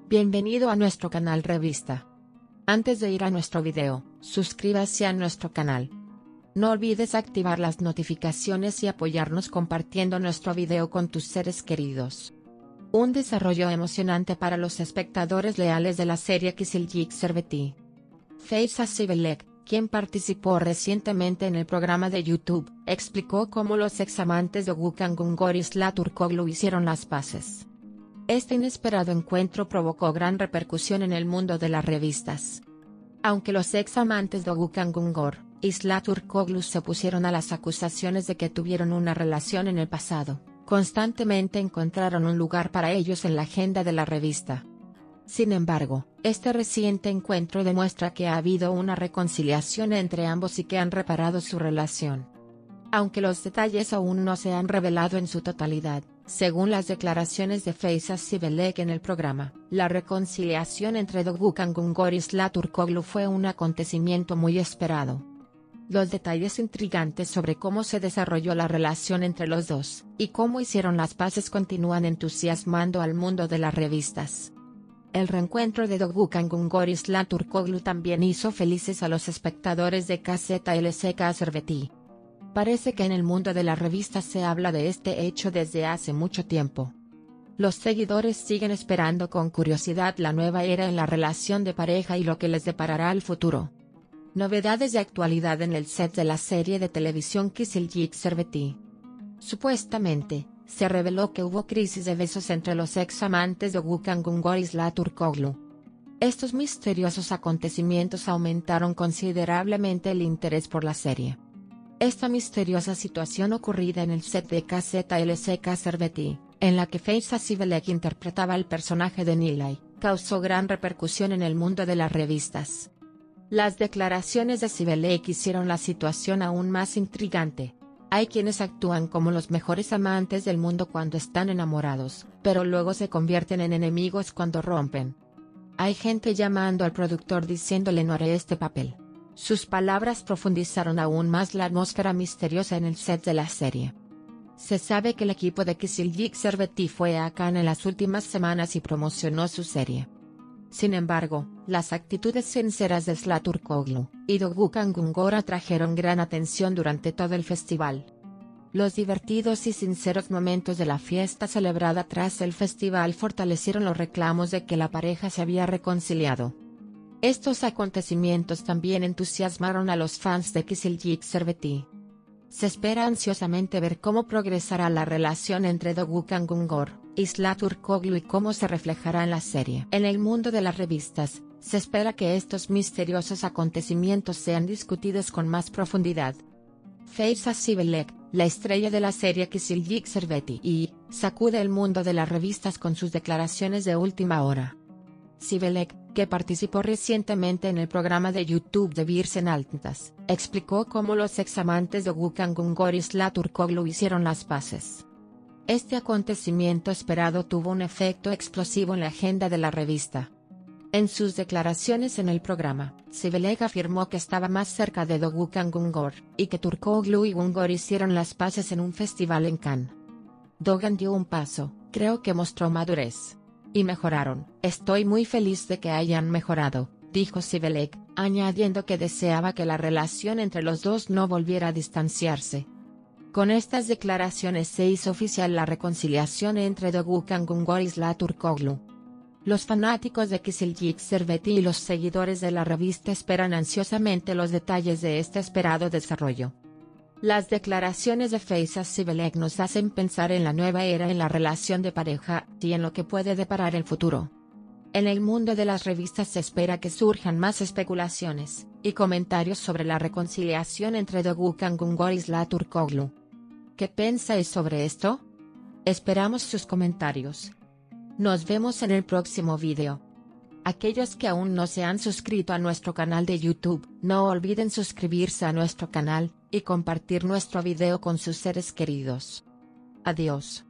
Bienvenido a nuestro canal Revista. Antes de ir a nuestro video, suscríbase a nuestro canal. No olvides activar las notificaciones y apoyarnos compartiendo nuestro video con tus seres queridos. Un desarrollo emocionante para los espectadores leales de la serie Kızılcık Şerbeti. Feyza Civelek, quien participó recientemente en el programa de YouTube, explicó cómo los examantes de Doğukan Güngör y Sıla Türkoğlu hicieron las paces. Este inesperado encuentro provocó gran repercusión en el mundo de las revistas. Aunque los examantes de Doğukan Güngör y Sıla Türkoğlu se opusieron a las acusaciones de que tuvieron una relación en el pasado, constantemente encontraron un lugar para ellos en la agenda de la revista. Sin embargo, este reciente encuentro demuestra que ha habido una reconciliación entre ambos y que han reparado su relación. Aunque los detalles aún no se han revelado en su totalidad, según las declaraciones de Feyza Civelek en el programa, la reconciliación entre Doğukan Güngör y Sıla Türkoğlu fue un acontecimiento muy esperado. Los detalles intrigantes sobre cómo se desarrolló la relación entre los dos, y cómo hicieron las paces continúan entusiasmando al mundo de las revistas. El reencuentro de Doğukan Güngör y Sıla Türkoğlu también hizo felices a los espectadores de Kızılcık Şerbeti. Parece que en el mundo de las revistas se habla de este hecho desde hace mucho tiempo. Los seguidores siguen esperando con curiosidad la nueva era en la relación de pareja y lo que les deparará al futuro. Novedades de actualidad en el set de la serie de televisión Kızılcık Şerbeti. Supuestamente, se reveló que hubo crisis de besos entre los ex amantes de Doğukan Güngör y Sıla Türkoğlu. Estos misteriosos acontecimientos aumentaron considerablemente el interés por la serie. Esta misteriosa situación ocurrida en el set de Kızılcık Şerbeti, en la que Feyza Civelek interpretaba el personaje de Nilay, causó gran repercusión en el mundo de las revistas. Las declaraciones de Civelek hicieron la situación aún más intrigante. Hay quienes actúan como los mejores amantes del mundo cuando están enamorados, pero luego se convierten en enemigos cuando rompen. Hay gente llamando al productor diciéndole no haré este papel. Sus palabras profundizaron aún más la atmósfera misteriosa en el set de la serie. Se sabe que el equipo de Kızılcık Şerbeti fue a Cannes en las últimas semanas y promocionó su serie. Sin embargo, las actitudes sinceras de Sıla Türkoğlu y Doğukan Güngör atrajeron gran atención durante todo el festival. Los divertidos y sinceros momentos de la fiesta celebrada tras el festival fortalecieron los reclamos de que la pareja se había reconciliado. Estos acontecimientos también entusiasmaron a los fans de Kızılcık Şerbeti. Se espera ansiosamente ver cómo progresará la relación entre Doğukan Güngör y Sıla Türkoğlu y cómo se reflejará en la serie. En el mundo de las revistas, se espera que estos misteriosos acontecimientos sean discutidos con más profundidad. Feyza Civelek, la estrella de la serie Kızılcık Şerbeti y sacude el mundo de las revistas con sus declaraciones de última hora. Civelek, que participó recientemente en el programa de YouTube de Birsen Altas, explicó cómo los examantes de Doğukan Güngör y Sıla Türkoğlu hicieron las paces. Este acontecimiento esperado tuvo un efecto explosivo en la agenda de la revista. En sus declaraciones en el programa, Civelek afirmó que estaba más cerca de Doğukan Güngör, y que Türkoğlu y Güngör hicieron las paces en un festival en Cannes. Doğukan dio un paso, creo que mostró madurez. Y mejoraron. Estoy muy feliz de que hayan mejorado, dijo Civelek, añadiendo que deseaba que la relación entre los dos no volviera a distanciarse. Con estas declaraciones se hizo oficial la reconciliación entre Doğukan Güngör y Sıla Türkoğlu. Los fanáticos de Kızılcık Şerbeti y los seguidores de la revista esperan ansiosamente los detalles de este esperado desarrollo. Las declaraciones de Feyza Civelek nos hacen pensar en la nueva era en la relación de pareja y en lo que puede deparar el futuro. En el mundo de las revistas se espera que surjan más especulaciones y comentarios sobre la reconciliación entre Doğukan Güngör y Sıla Türkoğlu. ¿Qué pensáis sobre esto? Esperamos sus comentarios. Nos vemos en el próximo video. Aquellos que aún no se han suscrito a nuestro canal de YouTube, no olviden suscribirse a nuestro canal y compartir nuestro video con sus seres queridos. Adiós.